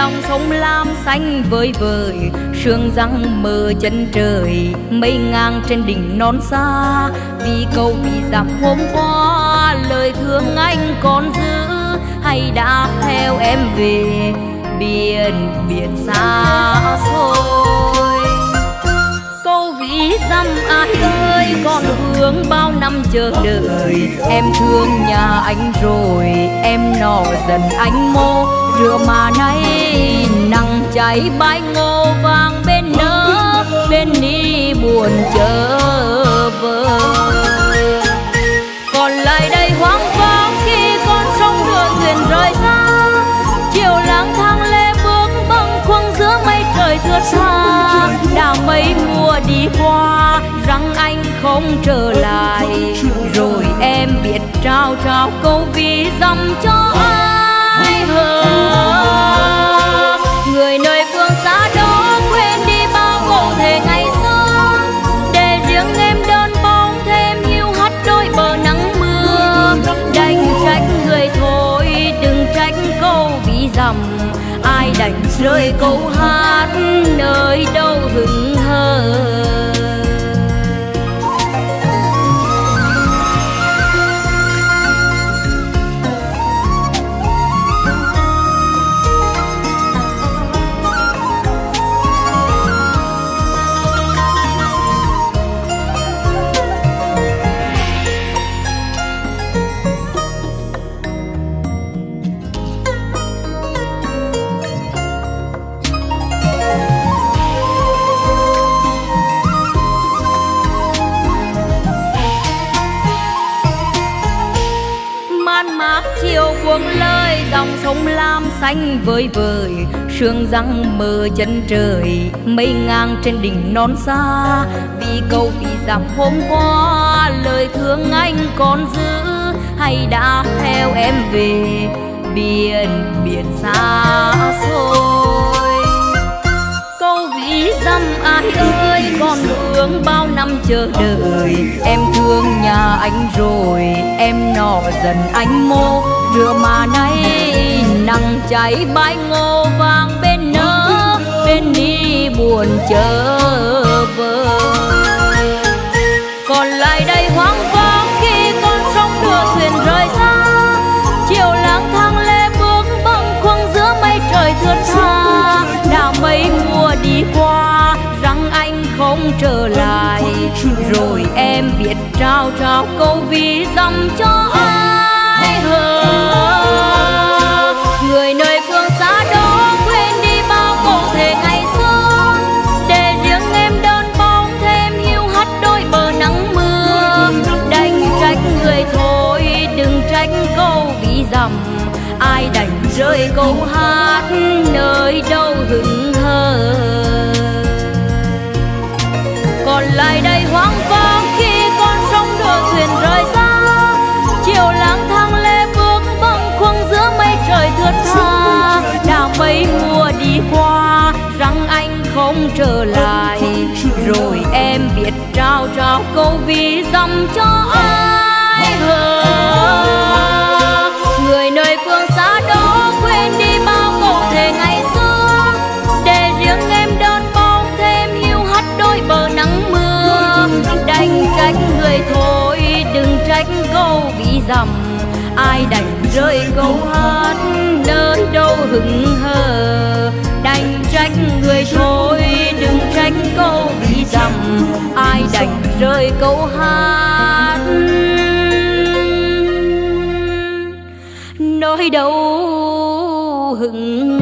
dòng sông Lam xanh vơi vời, sương răng mờ chân trời, mây ngang trên đỉnh non xa. Vì câu vì dặm hôm qua, lời thương anh còn giữ, hay đã theo em về biển biển xa xôi. Câu ví dặm ai ơi, còn vương bao năm chờ đợi. Em thương nhà anh rồi, em nọ dần anh mô. Rửa mà nay nắng cháy bãi ngô vàng bên nỡ, bên đi buồn chờ vơ. Còn lại đây hoang vắng khi con sông đưa thuyền rời xa. Chiều lang thang lê bước bâng khuâng giữa mây trời thướt tha. Đào mây mùa đi qua, rằng anh không trở lại. Rồi em biết trao trao câu ví dặm cho ai hờ. Người nơi phương xa đó quên đi bao câu thề ngày xưa, để riêng em đơn bóng thêm hiu hắt đôi bờ nắng mưa. Đành trách người thôi, đừng trách câu ví dặm. Ai đành rơi câu hát nơi đâu hững hờ. Chiều buông lơi dòng sông Lam xanh vơi vời, sương răng mờ chân trời, mây ngang trên đỉnh non xa. Vì câu ví dặm hôm qua, lời thương anh còn giữ, hay đã theo em về biển biển xa xôi. Câu ví dặm ai ơi, còn vương bao năm chờ đợi. Em thương nhà anh rồi, em nọ dần anh mô. Rửa mà nay nắng cháy bãi ngô vàng bên nỡ, bên đi buồn chờ vơ. Còn lại đây hoang vắng khi con sông đưa thuyền rời xa. Chiều lang thang lê bước bâng khuâng giữa mây trời thướt tha. Đào mây mùa đi qua, rằng anh không trở lại. Rồi em biết trao trao câu ví dặm cho ai hờ. Người nơi phương xa đó quên đi bao câu thề ngày xưa, để riêng em đơn bóng thêm hiu hắt đôi bờ nắng mưa. Đành trách người thôi, đừng trách câu ví dặm. Ai đành rơi câu hát nơi đâu hững hờ. Còn lại đây hoang vắng khi con sông đưa thuyền rời xa. Chiều lang thang lê bước bâng khuâng giữa mây trời thướt tha. Đào mây mùa đi qua, rằng anh không trở lại. Rồi em biết trao trao câu ví dặm cho ai hờ. Người nơi phương xa đó quên đi bao câu thề ngày xưa, để riêng em đơn bóng thêm hiu hắt đôi bờ nắng mưa. Đành trách người thôi, đừng trách câu ví dặm. Ai đành rơi câu hát nơi đâu hững hờ. Đành trách người thôi, đừng trách câu ví dặm. Ai đành rơi câu hát nơi đâu hững